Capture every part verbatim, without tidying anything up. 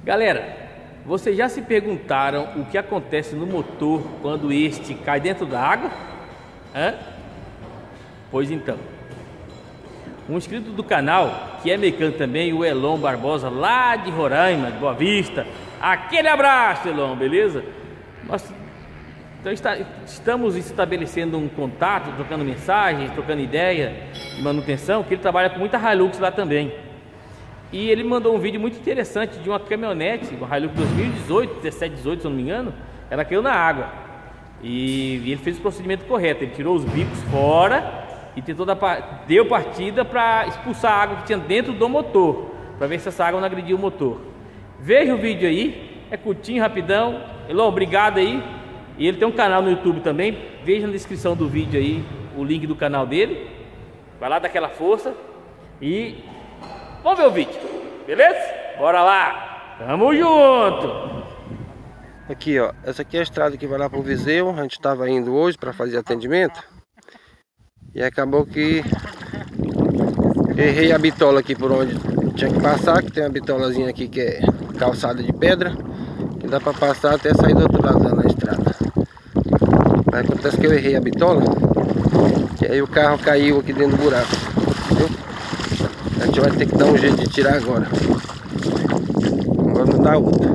Galera, vocês já se perguntaram o que acontece no motor quando este cai dentro da água? Hã? Pois então, um inscrito do canal, que é mecânico também, o Elon Barbosa, lá de Roraima, de Boa Vista. Aquele abraço, Elon, beleza? Nós então, está, estamos estabelecendo um contato, trocando mensagens, trocando ideia de manutenção, que ele trabalha com muita Hilux lá também. E ele mandou um vídeo muito interessante de uma caminhonete, uma Hilux dois mil e dezoito, dezessete, dezoito, se eu não me engano. Ela caiu na água e, e ele fez o procedimento correto. Ele tirou os bicos fora e tentou dar, deu partida para expulsar a água que tinha dentro do motor, para ver se essa água não agredia o motor. Veja o vídeo aí, é curtinho, rapidão. Elon, obrigado aí. E ele tem um canal no YouTube também, veja na descrição do vídeo aí o link do canal dele. Vai lá, dá aquela força e vamos ver o vídeo, beleza? Bora lá, tamo junto! Aqui ó, essa aqui é a estrada que vai lá pro Viseu. A gente estava indo hoje para fazer atendimento e acabou que errei a bitola aqui por onde tinha que passar, que tem uma bitolazinha aqui que é calçada de pedra, que dá para passar até sair do outro lado lá na estrada. Mas acontece que eu errei a bitola e aí o carro caiu aqui dentro do buraco, viu? A gente vai ter que dar um jeito de tirar agora. Agora não dá outra.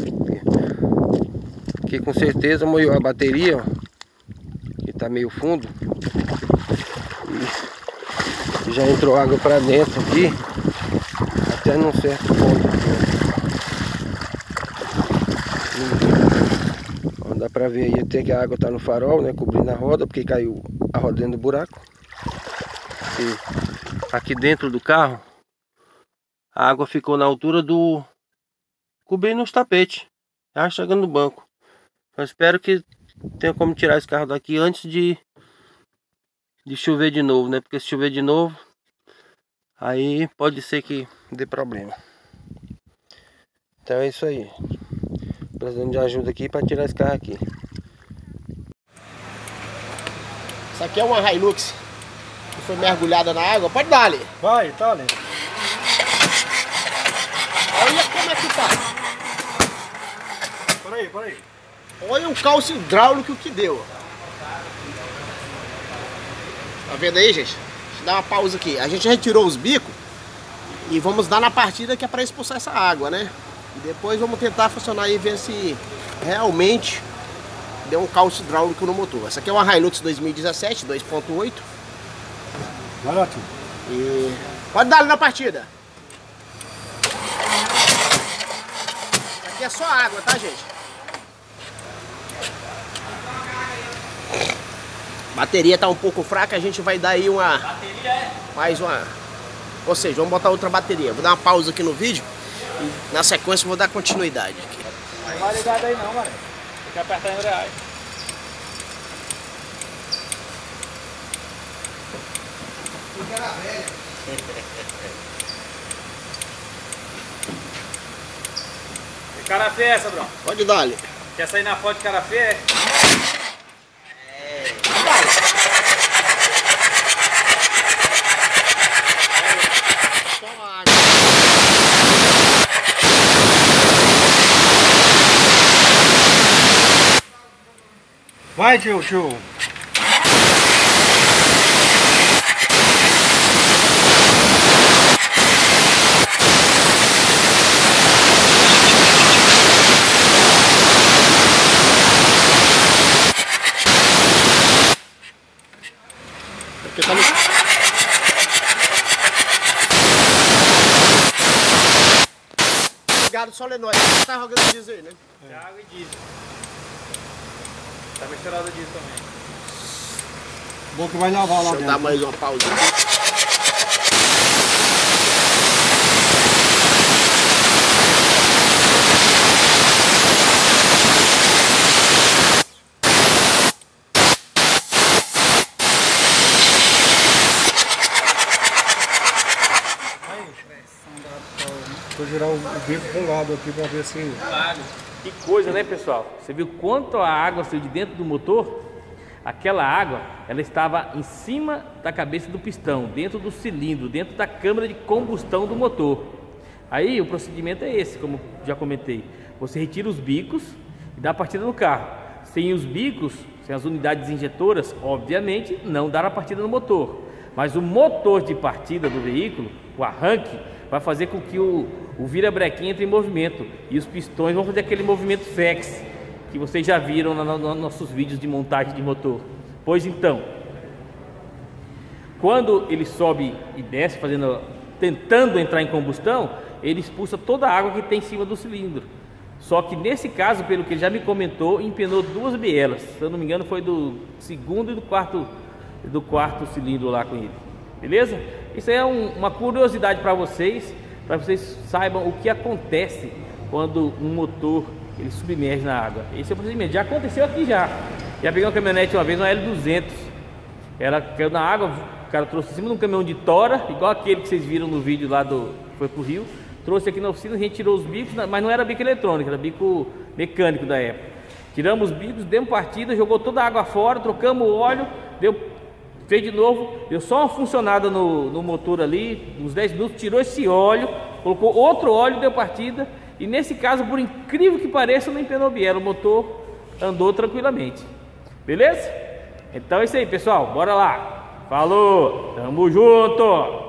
Aqui com certeza molhou a bateria, ó, que tá meio fundo. E já entrou água para dentro aqui, até num certo ponto. Dá pra ver aí até que a água tá no farol, né? Cobrindo a roda, porque caiu a roda dentro do buraco. E aqui dentro do carro, a água ficou na altura do... cobrindo os tapetes, já chegando no banco. Eu espero que tenha como tirar esse carro daqui antes de... de chover de novo, né? Porque se chover de novo, aí pode ser que dê problema. Então é isso aí. Precisando de ajuda aqui para tirar esse carro aqui. Isso aqui é uma Hilux que foi mergulhada na água. Pode dar ali. Vai, tá ali. Olha como é que tá. Peraí, peraí. Olha o cálcio hidráulico que deu. Tá vendo aí, gente? Deixa eu dar uma pausa aqui. A gente retirou os bicos e vamos dar na partida que é para expulsar essa água, né? E depois vamos tentar funcionar e ver se realmente deu um cálcio hidráulico no motor. Essa aqui é uma Hilux dois mil e dezessete, dois ponto oito. Vai lá, tio. E pode dar ali na partida. Isso aqui é só água, tá, gente? A bateria tá um pouco fraca, a gente vai dar aí uma... Bateria é? Mais uma... Ou seja, vamos botar outra bateria. Vou dar uma pausa aqui no vídeo. E na sequência vou dar continuidade aqui. Não vai ligado aí não, mano. Tem que apertar em reais. Cara velha. Que cara feia é essa, Bruno? Pode dar ali. Quer sair na foto de cara feia? É. Vai, tio, tio. Porque tá no... Ligado solenoide. Tá rogando diesel aí, né? É. Água e diesel. Tá misturado disso também. Bom que vai lavar lá dentro. Deixa eu dar mais uma pausa aqui. Vou girar o bico pro lado aqui pra ver se... Que coisa, né, pessoal? Você viu quanto a água saiu de dentro do motor? Aquela água, ela estava em cima da cabeça do pistão, dentro do cilindro, dentro da câmara de combustão do motor. Aí o procedimento é esse, como já comentei. Você retira os bicos e dá a partida no carro. Sem os bicos, sem as unidades injetoras, obviamente não dá a partida no motor. Mas o motor de partida do veículo, o arranque, vai fazer com que o, o virabrequim entre em movimento. E os pistões vão fazer aquele movimento flex que vocês já viram nos no, nossos vídeos de montagem de motor. Pois então, quando ele sobe e desce, fazendo, tentando entrar em combustão, ele expulsa toda a água que tem em cima do cilindro. Só que nesse caso, pelo que ele já me comentou, empenou duas bielas. Se eu não me engano, foi do segundo e do quarto, do quarto cilindro lá com ele. Beleza? Isso aí é um, uma curiosidade para vocês, para vocês saibam o que acontece quando um motor ele submerge na água. Esse é o procedimento. Já aconteceu aqui já. Já peguei uma caminhonete uma vez, uma L duzentos. Ela caiu na água, o cara trouxe em cima de um caminhão de tora, igual aquele que vocês viram no vídeo lá do foi pro Rio. Trouxe aqui na oficina, a gente tirou os bicos, mas não era bico eletrônico, era bico mecânico da época. Tiramos os bicos, demos partida, jogou toda a água fora, trocamos o óleo, deu, fez de novo, deu só uma funcionada no, no motor ali, uns dez minutos, tirou esse óleo, colocou outro óleo, deu partida. E nesse caso, por incrível que pareça, não empenou biela, o motor andou tranquilamente. Beleza? Então é isso aí, pessoal, bora lá. Falou, tamo junto!